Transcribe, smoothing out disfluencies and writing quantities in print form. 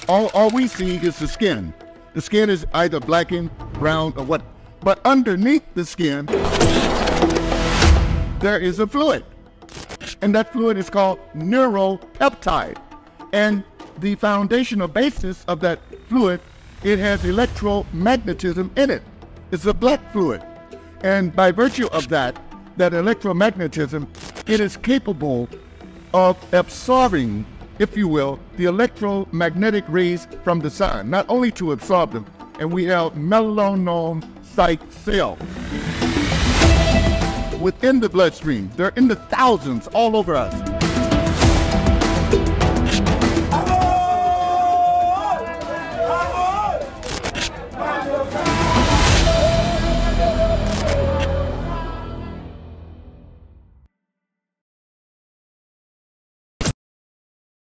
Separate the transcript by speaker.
Speaker 1: all we see is the skin. The skin is either blackened, brown, or what. But underneath the skin, there is a fluid. And that fluid is called neuropeptide. And the foundational basis of that fluid, it has electromagnetism in it. It's a black fluid. And by virtue of that electromagnetism, it is capable of absorbing, if you will, the electromagnetic rays from the sun, not only to absorb them, and we have melanocyte cells within the bloodstream. They're in the thousands all over us.